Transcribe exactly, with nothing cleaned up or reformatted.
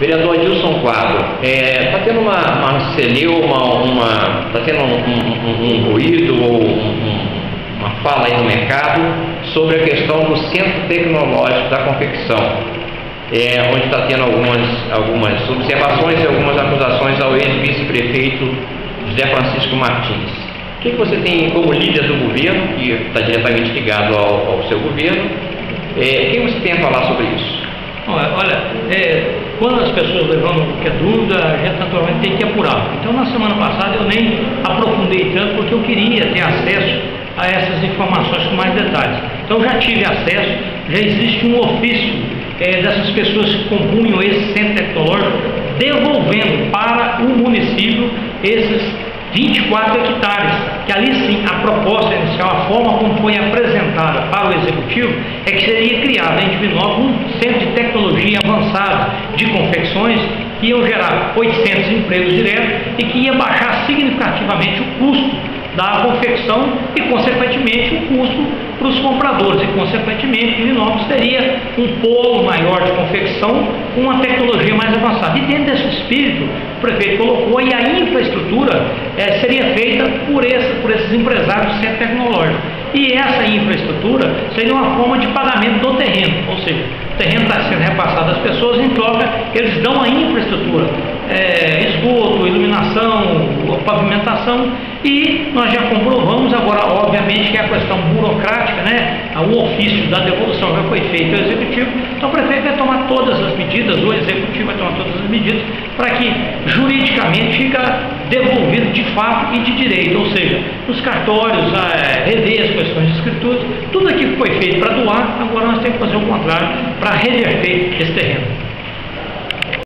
Vereador Adilson Quadro, está tendo uma, uma celeuma, uma, está tendo um, um, um ruído ou um, uma fala aí no mercado sobre a questão do Centro Tecnológico da Confecção, é, onde está tendo algumas, algumas observações e algumas acusações ao ex-vice-prefeito José Francisco Martins. O que, que você tem como líder do governo, que está diretamente ligado ao, ao seu governo, é, o que você tem a falar sobre isso? Olha, é, quando as pessoas levantam qualquer dúvida, a gente naturalmente tem que apurar. Então, na semana passada eu nem aprofundei tanto porque eu queria ter acesso a essas informações com mais detalhes. Então, já tive acesso, já existe um ofício é, dessas pessoas que compunham esse centro tecnológico devolvendo para o município esses vinte e quatro hectares, que ali sim a proposta inicial, a forma como foi apresentada para o Executivo, é que seria criado em Divinópolis um centro de tecnologia avançada de confecções que iam gerar oitocentos empregos diretos e que ia baixar significativamente o custo da confecção e, consequentemente, o custo para os compradores. E, consequentemente, Divinópolis teria um polo maior de confecção com uma tecnologia mais avançada. E dentro desse espírito, o prefeito colocou e a infraestrutura é, seria feita por, esse, por esses empresários do centro tecnológico. E essa infraestrutura seria uma forma de pagamento do terreno, ou seja, o terreno está sendo repassado às pessoas, em troca eles dão a infraestrutura, é, esgoto, iluminação, pavimentação, e nós já comprovamos agora, obviamente, que a questão burocrática, né, o ofício da devolução já foi feito ao Executivo, então o prefeito vai tomar todas as medidas, o Executivo vai tomar todas as medidas, para que juridicamente fica devolvido de fato e de direito, ou seja, os cartórios, é, rever as questões de escrituras, tudo aquilo que foi feito para doar, agora nós temos que fazer o contrário para reverter esse terreno.